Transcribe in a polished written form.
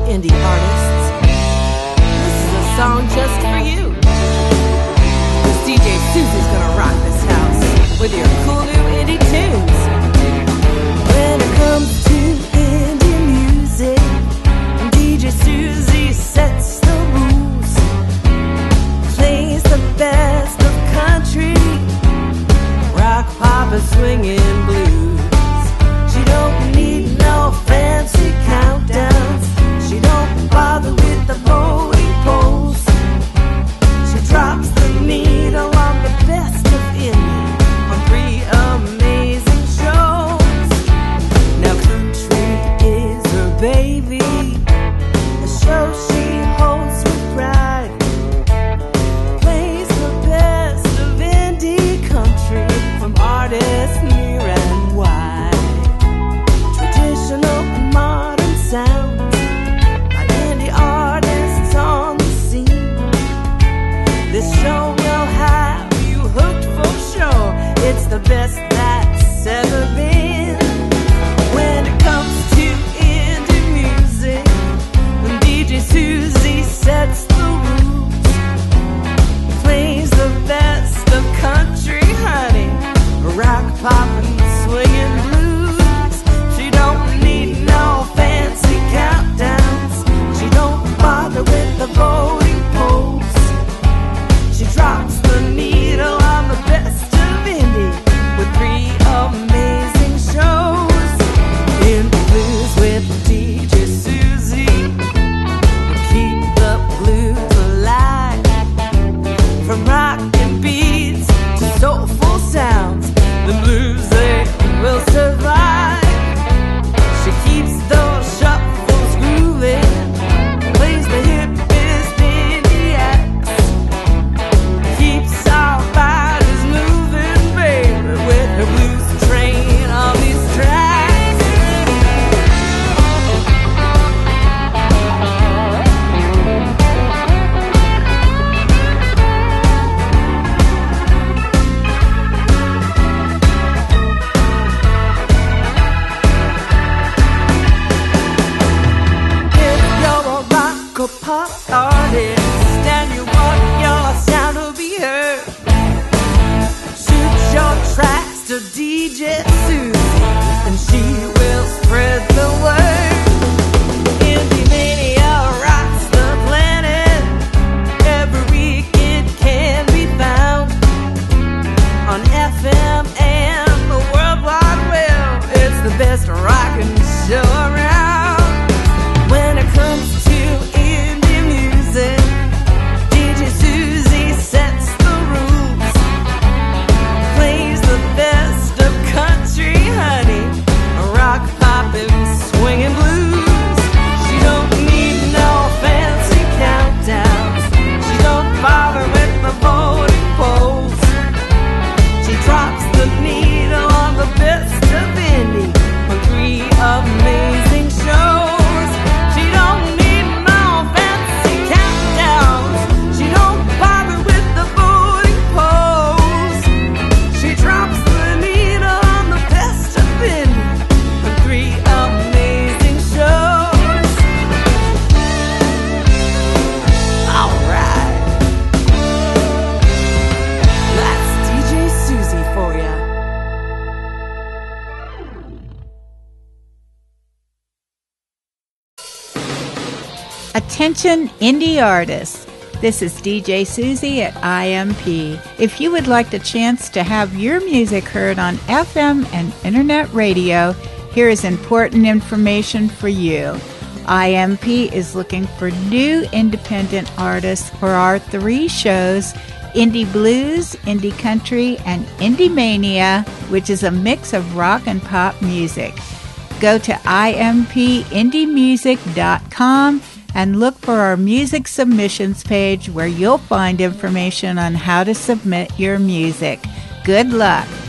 indie artists. This is a song just for you. This DJ Susie's gonna rock this house with your cool new indie tunes. When it comes to indie music, DJ Susie sets the rules. Plays the best of country, rock, pop, and swinging blues. She don't need no fancy countdowns. She don't bother with the voting polls. She drops the needle on the best of indie on 3 amazing shows. Now country is her baby, a show she holds with pride. Plays the best of indie country from artists near and wide. Traditional and modern sounds by indie artists on the scene. This show will have you hooked for sure. It's the best that's ever been. When it comes to indie music, when DJ Susie sets the rules, plays the best of country, honey, rock, pop, and swinging blues. She don't need no fancy countdowns. She don't bother with the voting polls. She drops the needle on the best of indie with 3 amazing shows. Indie blues with DJ Susie, keep the blues alive. From rockin' beats to soulful sounds, the blues they will survive. She keeps those shuffles grooving, plays the hippest indie acts, keeps our bodies moving, baby, with her blues train on these tracks. If you're a rock or pop artist and you want your sound to be heard, shoot your tracks to DJ Susie and she will spread the word. Indie Mania rocks the planet. Every week it can be found on FM and the World Wide Web. It's the best rockin' show around. When it comes to indie music, DJ Susie sets the rules. Plays the best of country, honey, rock, pop, and swinging blues. She don't need no fancy countdowns. She don't bother with the voting polls. She drops the needle on the best of indie on 3 amazing shows. She don't need no fancy countdowns. She don't bother with the voting polls. She drops the needle on the best of indie on 3 amazing shows. All right, that's DJ Susie for ya. Attention indie artists. This is DJ Susie at IMP. If you would like the chance to have your music heard on FM and internet radio, here is important information for you. IMP is looking for new independent artists for our 3 shows, Indie Blues, Indie Country, and Indie Mania, which is a mix of rock and pop music. Go to impindiemusic.com and look for our music submissions page where you'll find information on how to submit your music. Good luck!